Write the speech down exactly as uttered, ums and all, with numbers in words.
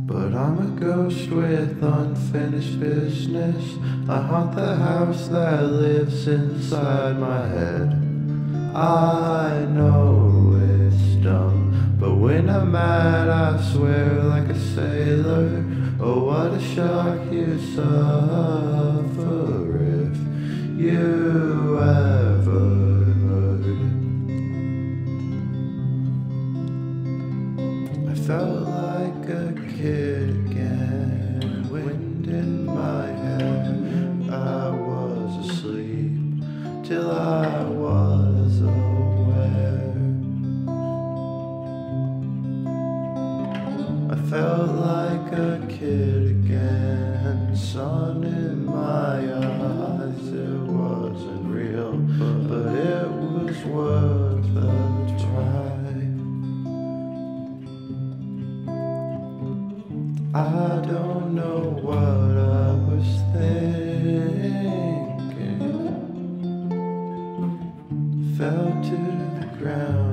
But I'm a ghost with unfinished business. I haunt the house that lives inside my head. I know it's dumb, but when I'm mad I swear like a sailor. Oh, what a shock you suffer if you ever heard. I felt like a kid again, wind in my hair. I was asleep till I was aware. I felt like a kid again, sun in my eyes. It wasn't real, but it was worth a try. I don't know what I was thinking. Fell to the ground.